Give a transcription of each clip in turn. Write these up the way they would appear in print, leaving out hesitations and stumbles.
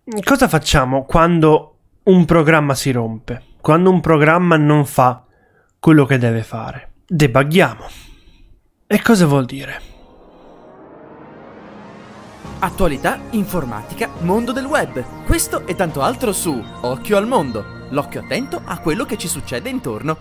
Cosa facciamo quando un programma si rompe? Quando un programma non fa quello che deve fare? Debughiamo. E cosa vuol dire? Attualità, informatica, mondo del web. Questo e tanto altro su Occhio al Mondo. L'occhio attento a quello che ci succede intorno.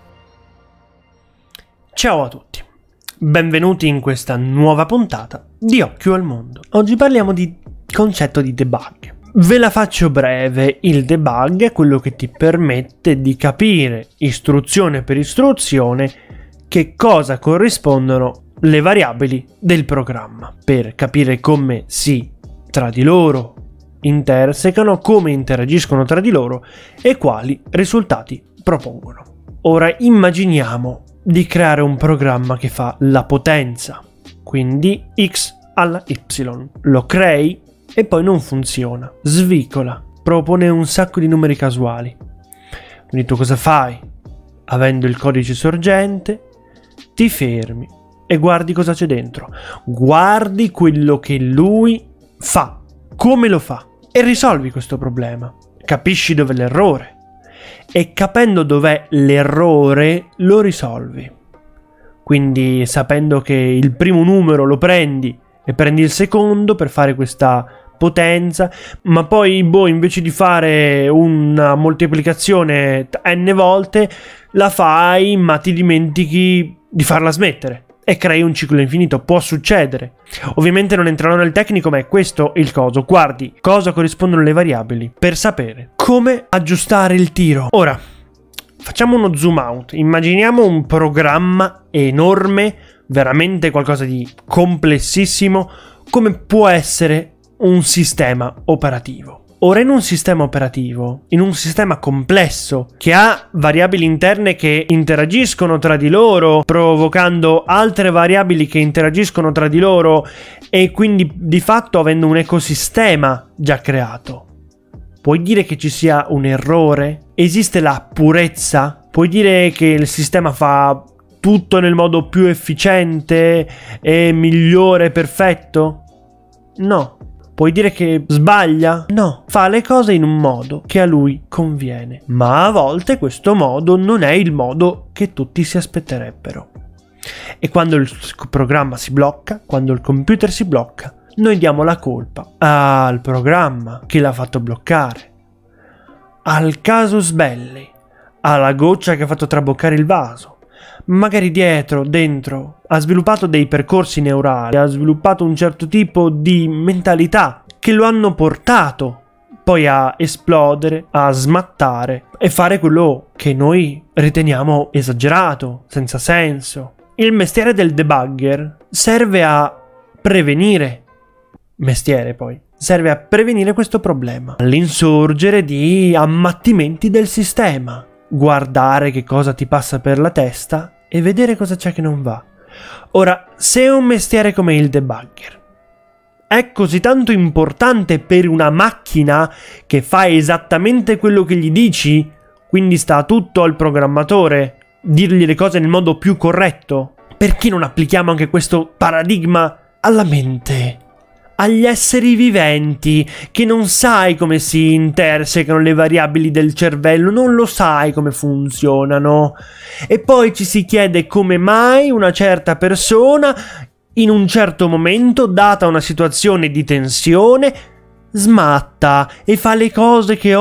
Ciao a tutti. Benvenuti in questa nuova puntata di Occhio al Mondo. Oggi parliamo di concetto di debug. Ve la faccio breve. Il debug è quello che ti permette di capire istruzione per istruzione che cosa corrispondono le variabili del programma, per capire come tra di loro intersecano, come interagiscono tra di loro e quali risultati propongono. Ora immaginiamo di creare un programma che fa la potenza, quindi x alla y. Lo crei e poi non funziona, svicola, propone un sacco di numeri casuali. Quindi tu cosa fai? Avendo il codice sorgente, ti fermi e guardi cosa c'è dentro. Guardi quello che lui fa, come lo fa, e risolvi questo problema. Capisci dov'è l'errore e capendo dov'è l'errore lo risolvi. Quindi sapendo che il primo numero lo prendi e prendi il secondo per fare questa potenza, ma poi invece di fare una moltiplicazione n volte la fai ma ti dimentichi di farla smettere e crei un ciclo infinito. Può succedere. Ovviamente non entrerò nel tecnico, ma è questo il coso. Guardi cosa corrispondono le variabili per sapere come aggiustare il tiro. Ora facciamo uno zoom out. Immaginiamo un programma enorme, veramente qualcosa di complessissimo, come può essere un sistema operativo. Ora in un sistema operativo, in un sistema complesso che ha variabili interne che interagiscono tra di loro, provocando altre variabili che interagiscono tra di loro e quindi di fatto avendo un ecosistema già creato, puoi dire che ci sia un errore? Esiste la purezza? Puoi dire che il sistema fa tutto nel modo più efficiente e migliore, perfetto? No. Puoi dire che sbaglia? No, fa le cose in un modo che a lui conviene, ma a volte questo modo non è il modo che tutti si aspetterebbero. E quando il programma si blocca, quando il computer si blocca, noi diamo la colpa al programma che l'ha fatto bloccare, al casus belli, alla goccia che ha fatto traboccare il vaso. Magari dentro, ha sviluppato dei percorsi neurali, ha sviluppato un certo tipo di mentalità che lo hanno portato poi a esplodere, a smattare e fare quello che noi riteniamo esagerato, senza senso. Il mestiere del debugger serve a prevenire. Serve a prevenire questo problema, all'insorgere di ammattimenti del sistema. Guardare che cosa ti passa per la testa e vedere cosa c'è che non va. Ora, se un mestiere come il debugger è così tanto importante per una macchina che fa esattamente quello che gli dici, quindi sta tutto al programmatore dirgli le cose nel modo più corretto, perché non applichiamo anche questo paradigma alla mente? Agli esseri viventi, che non sai come si intersecano le variabili del cervello, non lo sai come funzionano. E poi ci si chiede come mai una certa persona, in un certo momento, data una situazione di tensione, smatta e fa le cose che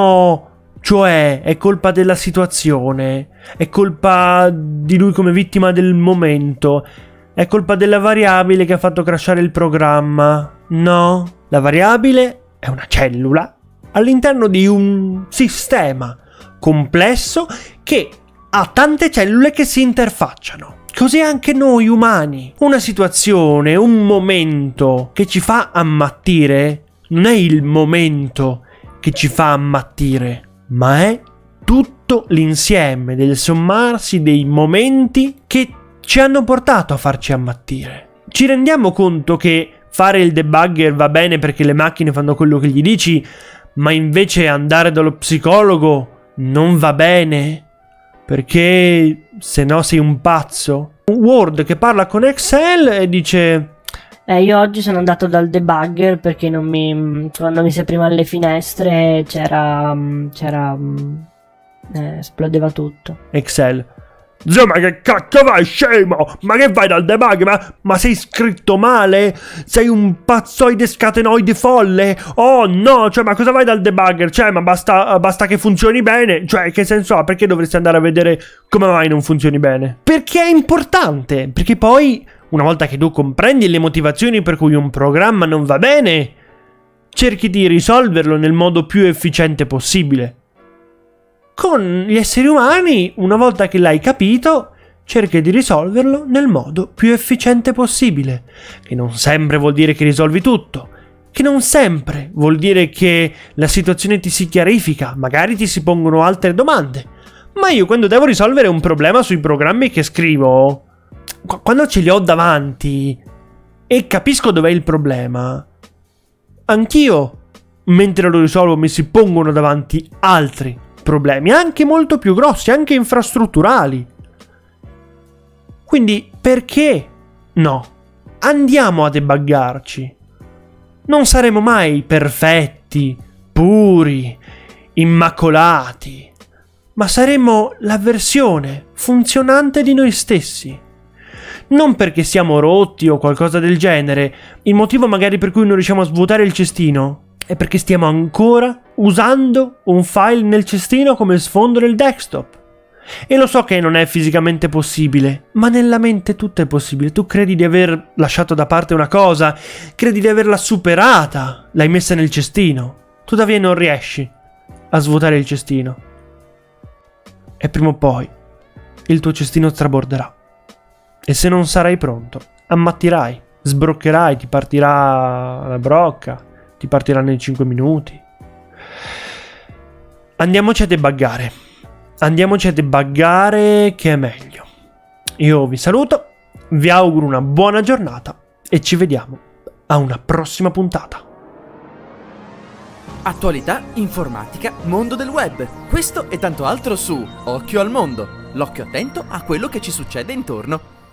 cioè è colpa della situazione, è colpa di lui come vittima del momento. È colpa della variabile che ha fatto crashare il programma. No, la variabile è una cellula all'interno di un sistema complesso che ha tante cellule che si interfacciano. Così anche noi umani. Una situazione, un momento che ci fa ammattire non è il momento che ci fa ammattire, ma è tutto l'insieme del sommarsi dei momenti che ci hanno portato a farci ammattire. Ci rendiamo conto che fare il debugger va bene perché le macchine fanno quello che gli dici, ma invece andare dallo psicologo non va bene? Perché se no sei un pazzo? Word che parla con Excel e dice Io oggi sono andato dal debugger perché quando mi si aprivano le finestre esplodeva tutto. Excel. Zio, ma che cacchio vai, scemo? Ma che vai dal debug? Ma sei scritto male? Sei un pazzoide scatenoide folle? Oh no, cioè, ma cosa vai dal debugger? Cioè, ma basta che funzioni bene? Cioè, che senso ha? Perché dovresti andare a vedere come mai non funzioni bene? Perché è importante, perché poi, una volta che tu comprendi le motivazioni per cui un programma non va bene, cerchi di risolverlo nel modo più efficiente possibile. Con gli esseri umani, una volta che l'hai capito, cerchi di risolverlo nel modo più efficiente possibile. Che non sempre vuol dire che risolvi tutto. Che non sempre vuol dire che la situazione ti si chiarifica. Magari ti si pongono altre domande. Ma io quando devo risolvere un problema sui programmi che scrivo, quando ce li ho davanti e capisco dov'è il problema, anch'io, mentre lo risolvo, mi si pongono davanti altri problemi, anche molto più grossi, anche infrastrutturali. Quindi perché no? Andiamo a debuggarci. Non saremo mai perfetti, puri, immacolati, ma saremo la versione funzionante di noi stessi. Non perché siamo rotti o qualcosa del genere. Il motivo magari per cui non riusciamo a svuotare il cestino è perché stiamo ancora usando un file nel cestino come sfondo del desktop. E lo so che non è fisicamente possibile, ma nella mente tutto è possibile. Tu credi di aver lasciato da parte una cosa, credi di averla superata, l'hai messa nel cestino. Tuttavia non riesci a svuotare il cestino. E prima o poi il tuo cestino straborderà. E se non sarai pronto, ammattirai, sbroccherai, ti partirà la brocca. Ti partiranno in 5 minuti. Andiamoci a debuggare. Andiamoci a debuggare che è meglio. Io vi saluto, vi auguro una buona giornata e ci vediamo a una prossima puntata. Attualità, informatica, mondo del web. Questo e tanto altro su Occhio al Mondo. L'occhio attento a quello che ci succede intorno.